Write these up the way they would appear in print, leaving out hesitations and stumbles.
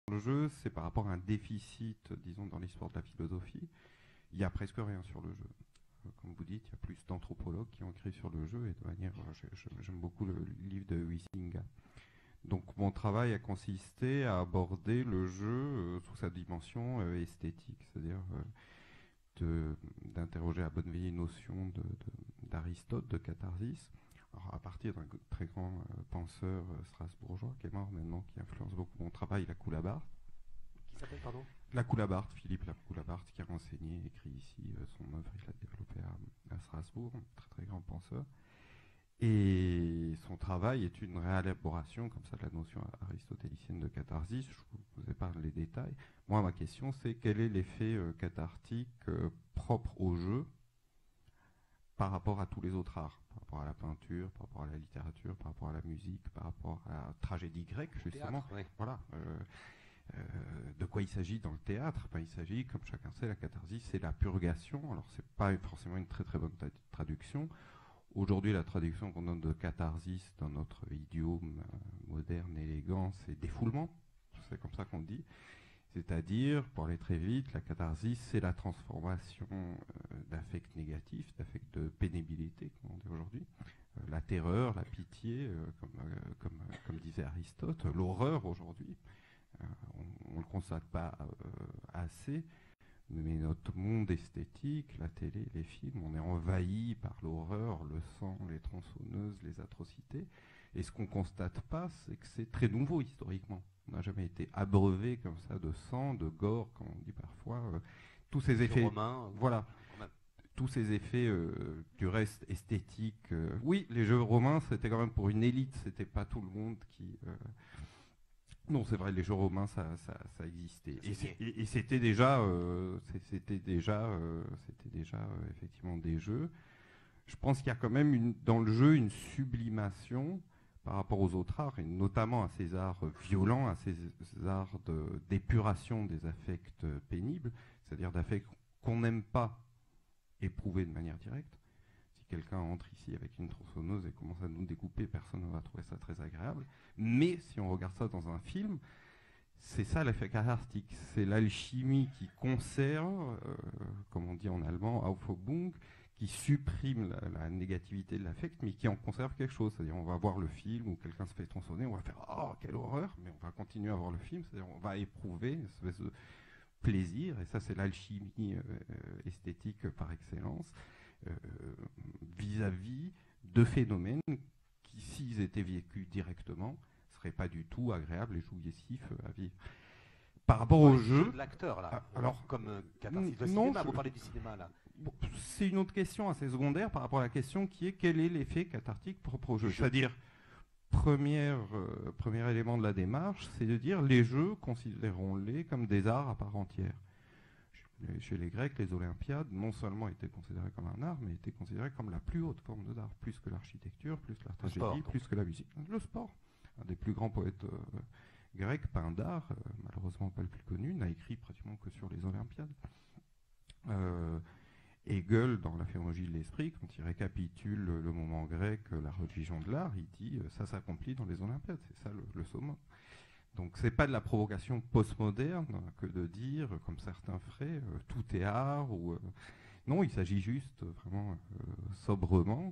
le jeu, c'est par rapport à un déficit, disons, dans l'histoire de la philosophie. Il n'y a presque rien sur le jeu. Comme vous dites, il y a plus d'anthropologues qui ont écrit sur le jeu, et de manière, j'aime beaucoup le livre de Huizinga. Donc mon travail a consisté à aborder le jeu sous sa dimension esthétique, c'est-à-dire d'interroger à bonne vieille notion d'Aristote, de catharsis, alors, à partir d'un très grand penseur strasbourgeois qui est mort maintenant, qui influence beaucoup mon travail, la Coulabart. Qui s'appelle, pardon? La Coulabart, Philippe la Coulabart, qui a enseigné, écrit ici son œuvre, il l'a développé à Strasbourg, un très très grand penseur. Et son travail est une réélaboration comme ça de la notion aristotélicienne de catharsis. Je vous épargne les détails. Moi, ma question, c'est quel est l'effet cathartique propre au jeu par rapport à tous les autres arts, par rapport à la peinture, par rapport à la littérature, par rapport à la musique, par rapport à la tragédie grecque, justement. Théâtre, oui. Voilà. De quoi il s'agit dans le théâtre? Il s'agit, comme chacun sait, la catharsis, c'est la purgation. Alors, c'est pas forcément une très très bonne traduction. Aujourd'hui, la traduction qu'on donne de catharsis dans notre idiome moderne, élégant, c'est défoulement. C'est comme ça qu'on dit. C'est-à-dire, pour aller très vite, la catharsis, c'est la transformation d'affects négatifs, d'affects de pénibilité, comme on dit aujourd'hui. La terreur, la pitié, comme disait Aristote, l'horreur aujourd'hui. On ne le constate pas assez. Mais notre monde esthétique, la télé, les films, on est envahi par l'horreur, le sang, les tronçonneuses, les atrocités. Et ce qu'on ne constate pas, c'est que c'est très nouveau historiquement. On n'a jamais été abreuvé comme ça de sang, de gore, comme on dit parfois. Tous ces effets, romains, voilà, tous ces effets du reste esthétique. Oui, les jeux romains, c'était quand même pour une élite. C'était pas tout le monde qui. Non, c'est vrai, les jeux romains, ça existait. Et c'était déjà, effectivement des jeux. Je pense qu'il y a quand même dans le jeu une sublimation par rapport aux autres arts, et notamment à ces arts violents, à ces arts d'épuration des affects pénibles, c'est-à-dire d'affects qu'on n'aime pas éprouver de manière directe. Si quelqu'un entre ici avec une tronçonneuse et commence à nous découper, personne ne va trouver ça très agréable. Mais si on regarde ça dans un film, c'est ça l'effet cathartique. C'est l'alchimie qui conserve, comme on dit en allemand, Aufhebung, qui supprime la négativité de l'affect, mais qui en conserve quelque chose. C'est-à-dire, on va voir le film où quelqu'un se fait tronçonner, on va faire « Oh, quelle horreur !» mais on va continuer à voir le film, c'est-à-dire on va éprouver une espèce de plaisir, et ça c'est l'alchimie esthétique par excellence, vis-à-vis de phénomènes qui, s'ils étaient vécus directement, ne seraient pas du tout agréables et jouissifs à vivre. Par rapport au jeu... L'acteur, là, alors, comme catharsis. Le non, cinéma, vous parlez du cinéma, là. Bon, c'est une autre question assez secondaire par rapport à la question qui est quel est l'effet cathartique propre au jeu. C'est-à-dire, premier élément de la démarche, c'est de dire les jeux, considérons-les comme des arts à part entière. Chez les Grecs, les Olympiades non seulement étaient considérées comme un art, mais étaient considérées comme la plus haute forme d'art, plus que l'architecture, plus que la tragédie, plus que la musique. Le sport. Un des plus grands poètes grecs, Pindare, malheureusement pas le plus connu, n'a écrit pratiquement que sur les Olympiades. Hegel, dans la phénoménologie de l'esprit, quand il récapitule le moment grec, la religion de l'art, il dit ça s'accomplit dans les Olympiades, c'est ça le summum. Donc c'est pas de la provocation postmoderne que de dire, comme certains feraient, tout est art. Non, il s'agit juste vraiment sobrement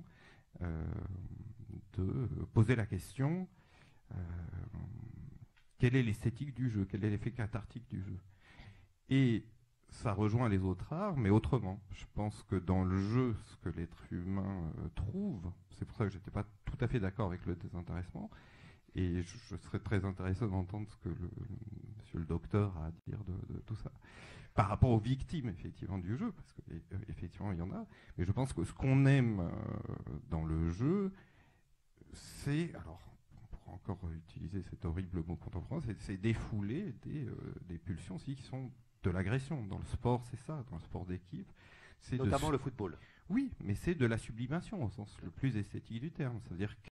de poser la question quelle est l'esthétique du jeu, quel est l'effet cathartique du jeu. Et ça rejoint les autres arts, mais autrement. Je pense que dans le jeu, ce que l'être humain trouve, c'est pour ça que j'étais pas tout à fait d'accord avec le désintéressement, et je serais très intéressé d'entendre ce que monsieur le docteur a à dire de tout ça. Par rapport aux victimes, effectivement, du jeu, parce qu'effectivement, il y en a, mais je pense que ce qu'on aime dans le jeu, c'est, alors, on pourra encore utiliser cet horrible mot contemporain, c'est défouler des pulsions aussi qui sont de l'agression. Dans le sport, c'est ça, dans le sport d'équipe. Notamment le football. Oui, mais c'est de la sublimation au sens le plus esthétique du terme. C'est-à-dire